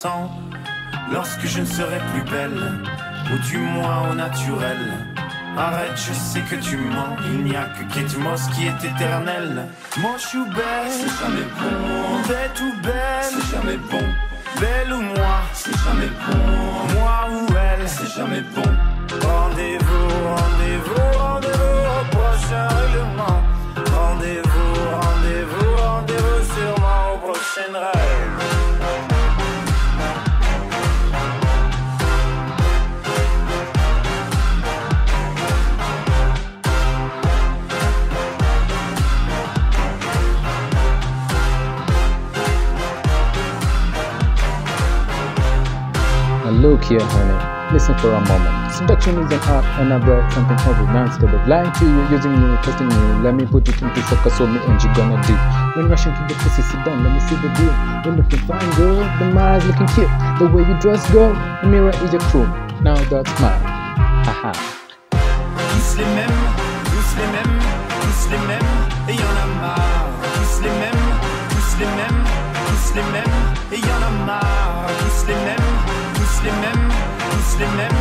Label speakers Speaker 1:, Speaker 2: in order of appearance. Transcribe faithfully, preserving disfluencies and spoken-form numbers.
Speaker 1: Sans, lorsque je ne serai plus belle, ou du moins au naturel. Arrête, je sais que tu mens, il n'y a que Kate Moss qui est éternelle. Moche ou belle, c'est jamais bon. Bête ou belle, c'est jamais bon. Belle ou moi, c'est jamais bon. Moi ou elle, c'est jamais bon. Rendez-vous, rendez-vous, rendez-vous au prochain règlement. Rendez-vous, rendez-vous, rendez-vous sûrement au prochain rêve.
Speaker 2: Look here, honey, listen for a moment. Seduction is an art and I brought something over now. Instead of lying to you, using you, testing you, let me put it into focus on me and you gonna do. When rushing to the pussy, sit down, let me see the deal. You're looking fine, girl, the eyes looking cute. The way you dress, girl, the mirror is your crew. Now that's mine, haha.
Speaker 1: Tous les mêmes, tous les mêmes, tous les mêmes, et y'en a marre. Tous les mêmes, tous les mêmes, tous les mêmes, et y'en a marre. Tous les mêmes, tous les mêmes, tous les mêmes,